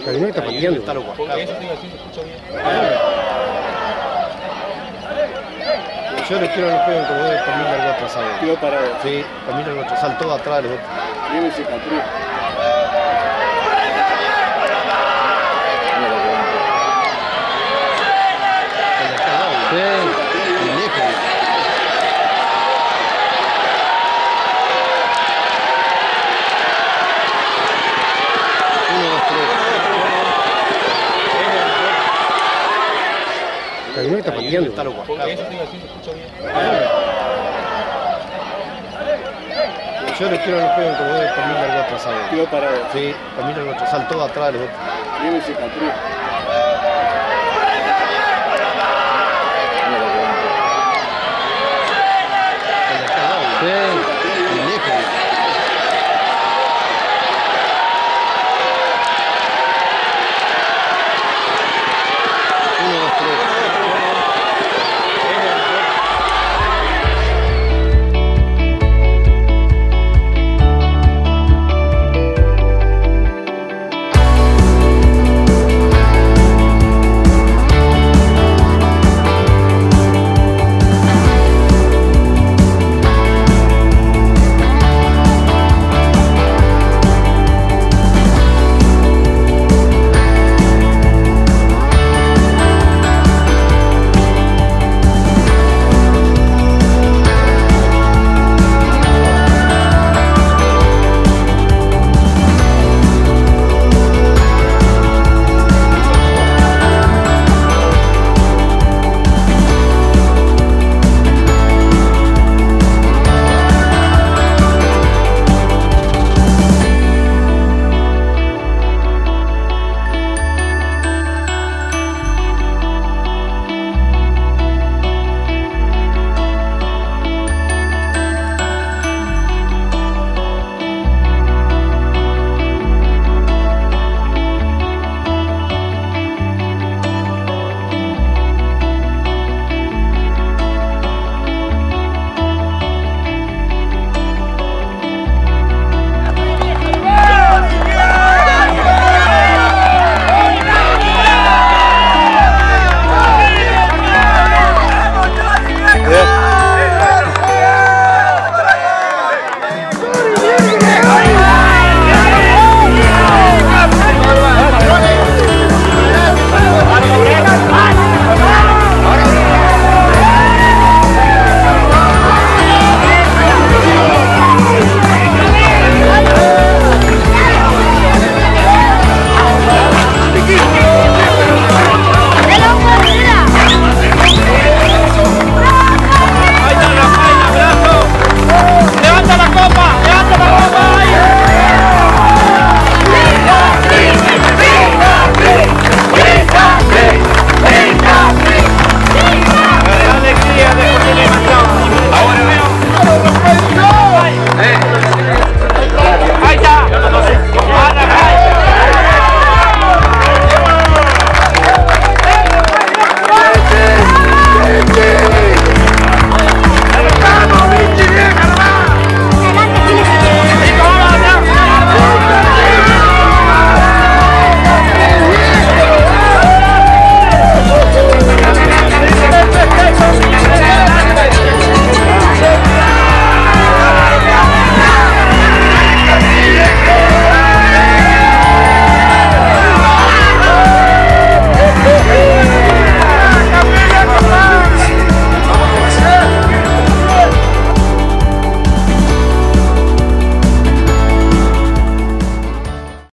Pero no está pateando. Porque eso te iba a decir, se escucha bien. Yo les quiero que lo peguen como es, para mí largo atrasado. Quedó parado. Sí, para mí largo atrasado, todo atrás los otros. Viene cicatriz. Sí, y lejos. Pero no está pateando. Porque eso te iba a decir, se escucha bien. Yo les quiero que lo peguen como es, para mí largo atrasado. Quedó parado. Sí, para mí largo atrasado, todo atrás los otros. Viene cicatriz.